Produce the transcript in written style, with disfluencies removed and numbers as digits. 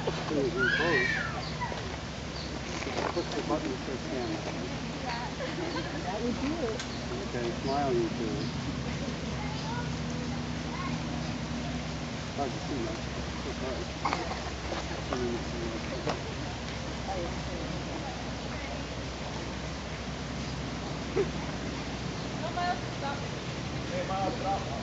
Push the button that says camera. That would do it. Okay, smile you too. Hard to see much. It's hard. Hey, Miles, stop.